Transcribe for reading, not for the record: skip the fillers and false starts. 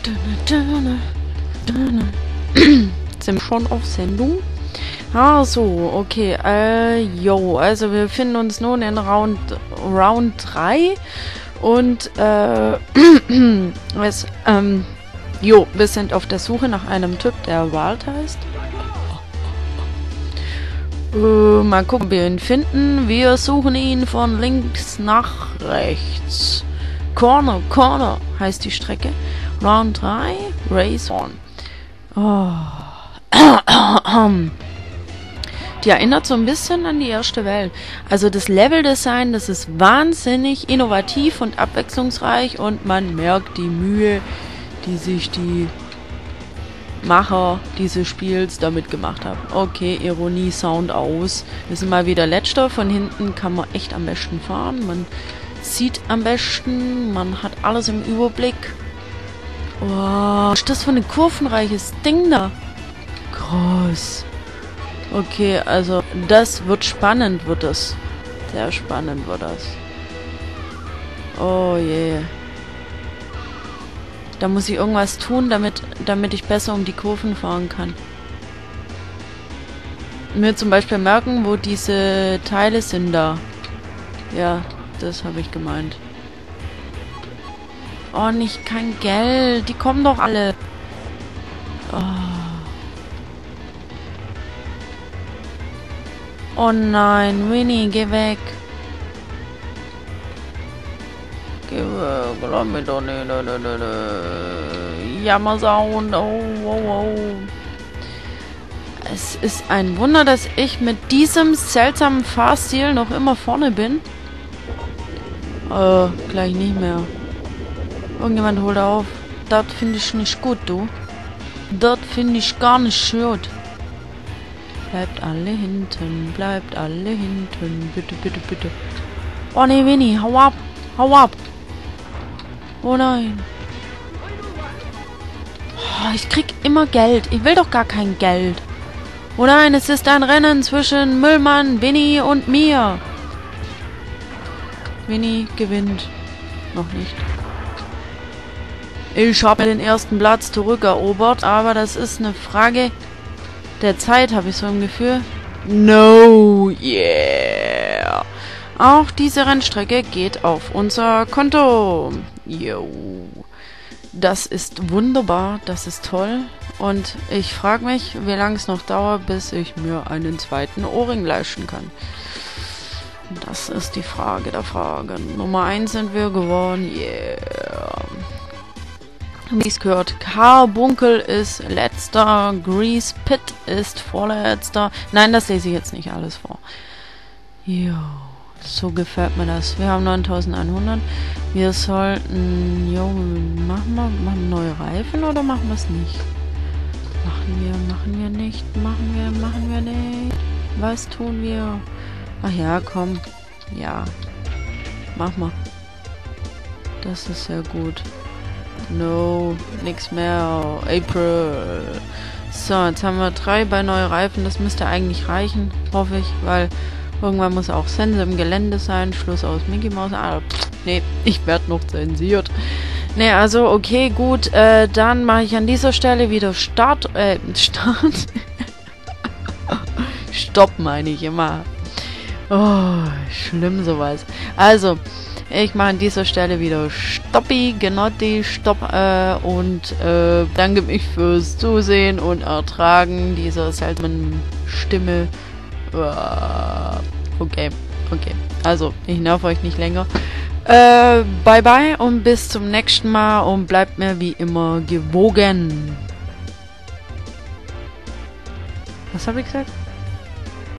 Sind wir schon auf Sendung? Ah, so, okay. Also wir befinden uns nun in Round 3 und wir sind auf der Suche nach einem Typ, der Walt heißt. Mal gucken, ob wir ihn finden. Wir suchen ihn von links nach rechts. Corner heißt die Strecke. Round 3, Race On. Oh. Die erinnert so ein bisschen an die erste Welt. Also das Leveldesign, das ist wahnsinnig innovativ und abwechslungsreich und man merkt die Mühe, die sich die Macher dieses Spiels damit gemacht haben. Okay, Ironie, Sound aus. Wir sind mal wieder letzter. Von hinten kann man echt am besten fahren. Man sieht am besten. Man hat alles im Überblick. Wow, was ist das für ein kurvenreiches Ding da? Groß. Okay, also das wird spannend, wird es. Sehr spannend wird das. Oh je. Da muss ich irgendwas tun, damit ich besser um die Kurven fahren kann. Mir zum Beispiel merken, wo diese Teile sind da. Ja, das habe ich gemeint. Oh, nicht kein Geld. Die kommen doch alle. Oh nein, Winnie, geh weg. Geh weg, lass mich doch nicht. Jammersound, oh. Es ist ein Wunder, dass ich mit diesem seltsamen Fahrstil noch immer vorne bin. Gleich nicht mehr. Irgendjemand holt auf. Das finde ich nicht gut, du. Das finde ich gar nicht gut. Bleibt alle hinten. Bleibt alle hinten. Bitte, bitte, bitte. Oh ne, Winnie. Hau ab. Hau ab. Oh nein. Oh, ich krieg immer Geld. Ich will doch gar kein Geld. Oh nein, es ist ein Rennen zwischen Müllmann, Winnie und mir. Winnie gewinnt. Noch nicht. Ich habe den ersten Platz zurückerobert, aber das ist eine Frage der Zeit, habe ich so ein Gefühl. No, yeah. Auch diese Rennstrecke geht auf unser Konto. Yo. Das ist wunderbar, das ist toll. Und ich frage mich, wie lange es noch dauert, bis ich mir einen zweiten Ohrring leisten kann. Das ist die Frage der Fragen. Nummer 1 sind wir geworden. Yeah. Wie es gehört, Carbunkel ist letzter, Grease Pit ist vorletzter. Nein, das lese ich jetzt nicht alles vor. Jo, so gefällt mir das. Wir haben 9100. Wir sollten, machen wir neue Reifen oder machen wir es nicht? Machen wir nicht. Was tun wir? Ach ja, komm. Ja, mach mal. Das ist sehr gut. No, nix mehr. April. So, jetzt haben wir 3 bei neue Reifen. Das müsste eigentlich reichen, hoffe ich, weil irgendwann muss auch Sense im Gelände sein. Schluss aus Mickey Mouse. Nee, ich werde noch zensiert. Nee, also okay, gut. Dann mache ich an dieser Stelle wieder Start. Stopp, meine ich immer. Oh, schlimm sowas. Also, ich mache an dieser Stelle wieder Stoppi, Genotti, Stopp und danke mich fürs Zusehen und Ertragen dieser seltenen Stimme. Okay. Also, ich nerv euch nicht länger. Bye bye und bis zum nächsten Mal und bleibt mir wie immer gewogen. Was habe ich gesagt?